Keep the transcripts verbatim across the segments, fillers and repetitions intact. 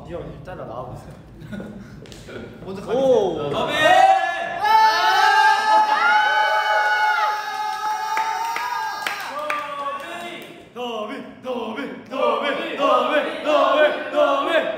형 따라 나와보세요. 먼저 가세요. 더비! 더비 더비 더비 더비 더비 더비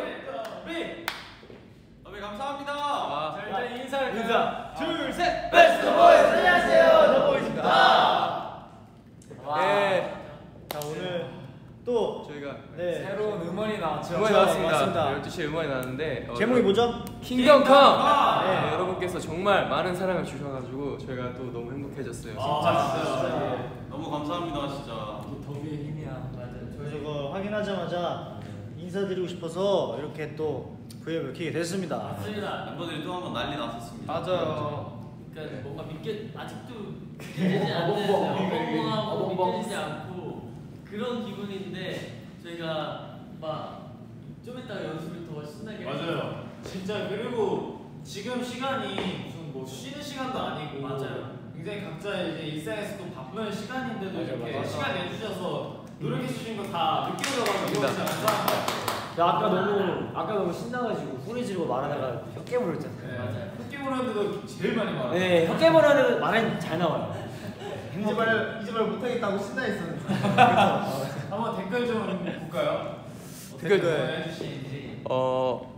더비 감사합니다. 자 일단 인사를 인사. 둘 셋 베스트 보이즈 안녕하세요 더보이즈입니다. 네. 자 오늘 또 저희가 네 새로운 음원이 나왔죠. 음원이 나왔습니다. 맞습니다. 열두 시에 음원이 나왔는데 어, 제목이 뭐죠? 킹덤 컴! 네. 네, 여러분께서 정말 많은 사랑을 주셔가지고 저희가 또 너무 행복해졌어요. 아, 진짜. 너무 감사합니다, 진짜. 더비의 힘이야. 맞아요. 저거 확인하자마자 인사드리고 싶어서 이렇게 또 V앱을 켜게 됐습니다. 맞습니다. 멤버들이 또 한 번 난리 났었습니다. 맞아요. 그러니까 뭔가 믿게 아직도 믿기지 않는 어벙벙하고 믿기지 않고 그런 기분인데 저희가 막 좀 이따가 연습을 더 신나게 맞아요. 진짜 그리고 지금 시간이 무슨 뭐 쉬는 시간도 아니고 맞아요. 굉장히 각자 이제 일상에서 또 바쁜 시간인데도 맞아, 이렇게 맞아. 시간 내주셔서 노력해 주신 거 다 느끼러 가지고 진짜 감사합니다. 야, 아까 너무 아까 너무 신나가지고 소리 지르고 말하다가 혀 깨물었잖아요. 네. 맞아요. 흑개물한테도 제일 많이 말아요. 네, 혀 깨물어는 말은 잘 나와요. 이제 말 이제 말 못하겠다고 신나했었는데. 한번 댓글 좀 볼까요? 댓글. 댓글 해주시는지. 어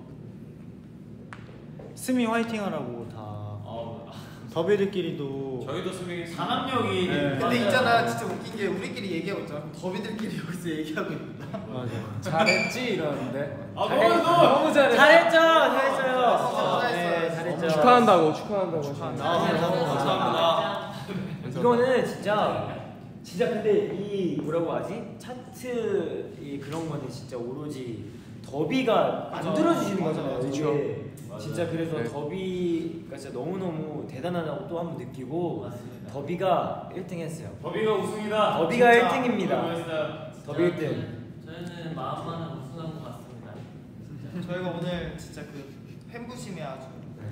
스미 화이팅하라고 다. 어, 더비들끼리도. 저희도 스밍이 단합력이. 네. 근데 있잖아 진짜 웃긴 게 우리끼리 얘기하고 있잖아. 그럼 더비들끼리 여기서 얘기하고 있다. 맞아. 잘했지 이러는데. 아 너무 너무. 너무 잘했어. 잘했죠, 잘했어요. 진짜 네, 잘했어요. 잘했죠. 축하한다고 축하한다고 축하한다. 하시는데. 아, 감사합니다. 이거는 진짜 진짜 근데 이 뭐라고 하지? 차트 이 그런 거는 진짜 오로지 더비가 만들어주시는 거잖아요. 그렇죠. 이게 진짜 그래서 네. 더비가 진짜 너무너무 대단하다고 또 한 번 느끼고 맞습니다. 더비가 일 등 했어요. 더비가 우승이다. 더비가 진짜. 일 등입니다. 수고했어요. 더비 일 등. 저희는 마음만은 우승한 것 같습니다. 저희가 오늘 진짜 그 팬부심이 아주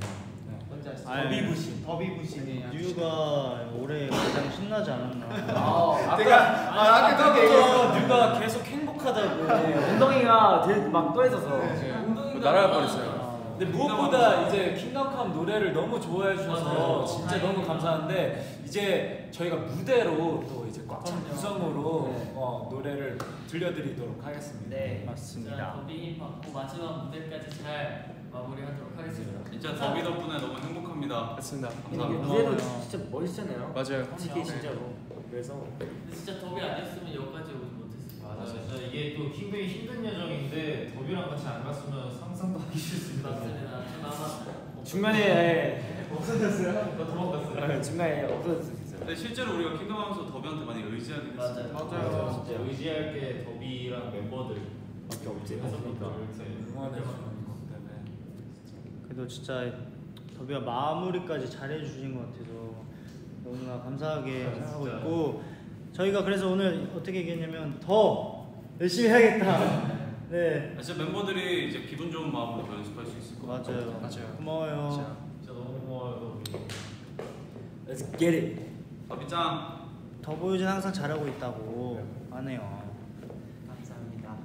더비 부심. 더비 부심이 아주. 뉴가 올해 가장 신나지 않았나. 아, 내가 아 아까 그렇게 얘기했어. 뉴가 계속 행복하다고. 엉덩이가 들- 막 떠있어서. 뭐 날아갈 뻔했어요. 근데 무엇보다 이제 킹덤컴 노래를 너무 좋아해 주셔서 맞아요. 진짜 너무 감사한데 이제 저희가 무대로 또 이제 꽉 찬 구성으로 네. 어, 노래를 들려드리도록 하겠습니다. 네. 맞습니다. 더비 힘 받고 마지막 무대까지 잘 마무리하도록 하겠습니다. 진짜 더비 덕분에 너무 행복합니다. 맞습니다. 이게 감사합니다. 무대도 진짜 멋있잖아요. 맞아요. 솔직히 진짜로. 그래서 근데 진짜 더비 아니었으면 여기까지 오지 못했어요. 맞아, 진짜 이게 또 굉장히 힘든 여정인데 더비랑 같이 안 갔으면 상상도 하기 싫습니다. 맞습니다. 전 아마 중간에 없어졌어요? 나 도망갔어요. 네, 중간에 없어졌어요. 근데 실제로 우리가 킹덤하면서 더비한테 많이 의지하게 됐어요. 맞아요. 맞아요. 진짜 의지할 게 더비랑 멤버들 밖에 없지. 그래서니까 응원해 주시는 것 때문에 그래도 진짜 더비가 마무리까지 잘해주신 것 같아서 너무나 감사하게 생각하고 진짜. 있고 저희가 그래서 오늘 어떻게 얘기했냐면 더 열심히 해야겠다. 네. 진짜 멤버들이 이제 기분 좋은 마음으로 더 연습할 수 있을 것 같아요. 맞아요. 맞아요. 고마워요. 진짜. 진짜 너무 고마워요 더비. Let's get it. 더비 짱. 더보이즈는 항상 잘하고 있다고 하네요. 감사합니다.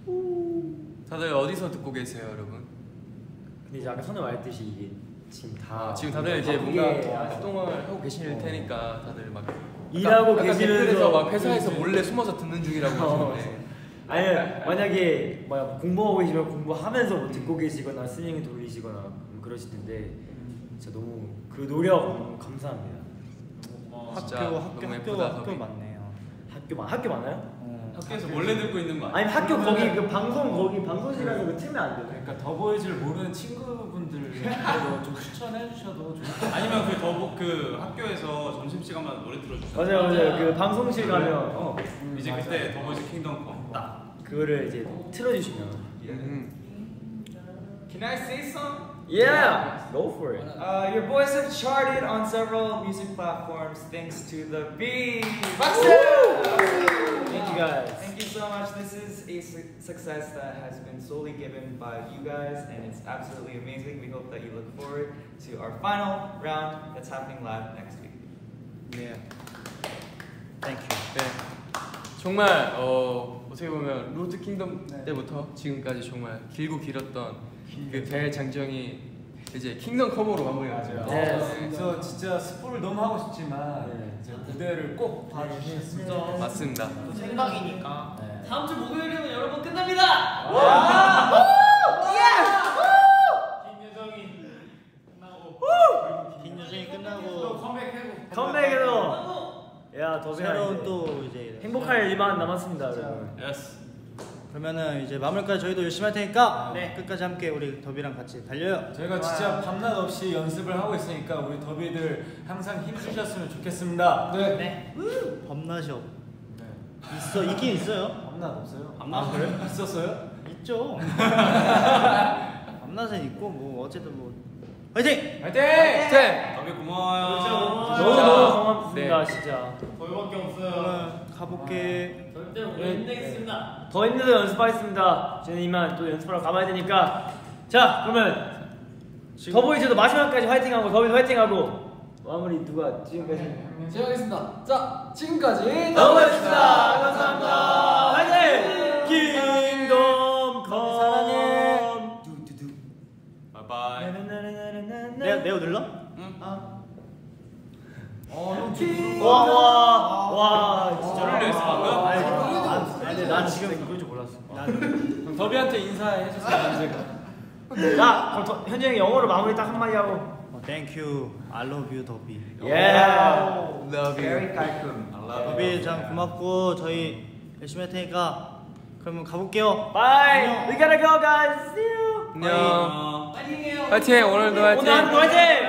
다들 어디서 듣고 계세요, 여러분? 근데 이제 아까 선우 말했듯이 이게 지금 다 아, 지금 다들 이제 바쁘게 뭔가 하시- 활동을 하고 계실 어. 테니까 다들 막 일하고 약간 계시면서 댓글에서 막 회사에서 몰래 숨어서 듣는 중이라고 어, 하시는데 아니 만약에 뭐야 공부하고 계시면 공부하면서 뭐 듣고 계시거나 스닝을 돌리시거나 뭐 그러실 텐데 진짜 너무 그 노력 너무 감사합니다. 고마워. 학교 진짜 학교 너무 학교 예쁘다, 학교 더비. 많네요. 학교 많 학교 많아요? 어. 학교에서 몰래 듣고 있는 거 아니야? 아니 학교 거기 그 방송 거기 방송실 가서 그 틀면 안 돼요. 그러니까 더보이즈를 모르는 친구분들도 좀 추천해 주셔도 좋을 것 같아요. 아니면 그 더보 그 학교에서 점심 시간마다 노래 들어주죠. 맞아요 맞아요 그 방송실 가면 어 이제 맞아요. 그때 더보이즈 킹덤 컴 딱. 그거를 이제 틀어주시면 음. Can I say some? yeah go for it. Uh, your boys have charted on several music platforms thanks to the Beat. Thank you guys. Thank you so much. This is a su success that has been solely given by you guys, and it's absolutely amazing. We hope that you look forward to our final round that's happening live next week. 네. Thank you. 네. 정말 어, 어떻게 보면 로드 킹덤 때부터 지금까지 정말 길고 길었던 그 대장정이 이제 킹덤 컴으로 마무리가 맞아요. 네. 그래서 진짜 스포를 너무 하고 싶지만 네. 이제 무대를 꼭 봐주셨으면 그죠. 맞습니다. 또 생방이니까. 네. 다음 주 목요일이면 여러분 끝납니다. 김여정이 끝나고 김여정이 또 끝나고 컴백해고 컴백에도 야 더비랑 새로운 이제 또 이제 행복할 일만 남았습니다, 여러분. 예스. 그러면은 이제 마무리까지 저희도 열심히 할 테니까 네. 끝까지 함께 우리 더비랑 같이 달려요. 저희가 진짜 밤낮 없이 연습을 하고 있으니까 우리 더비들 항상 힘주셨으면 좋겠습니다. 네. 네. 밤낮이 없 있어 있긴 있어요. 밤낮 없어요? 아 그래? 있었어요? 있죠. 밤낮은 있고 뭐 어쨌든 뭐 화이팅! 화이팅! 네. 더비 고마워요. 너무 진짜. 너무 고맙습니다, 네. 진짜. 거기밖에 없어요. 그러면 가볼게. 절대 오늘 힘내겠습니다. 더 힘내서 연습하겠습니다. 저는 이만 또 연습하러 가봐야 되니까. 자, 그러면 더보이즈도 마지막까지 화이팅하고 더비 화이팅하고 마무리 누가 지금까지 제가 하겠습니다. 자, 지금까지 더보이즈입니다. 감사합니다. 화이팅! 킹덤 컴 사랑해. 바이바이. 내가 내가 눌러? 와와 진짜 저를 위해서 방금? 아니, 난, 아니, 난 지금 그런 줄 몰랐어. 그럼 더비한테 인사해 주세요. 제가. 자, 그럼 더, 현재 형이 영어로 마무리 딱 한마디 하고. 어, Thank you, I love you 더비. 예. Love you. 깔끔. 더비 참 고맙고 저희 열심히 할 테니까 그러면 가볼게요. Bye. We gotta go, guys. See you. 안녕. 파이팅해요. 화이팅! 오늘도 화이팅! 오늘 하루도 화이팅!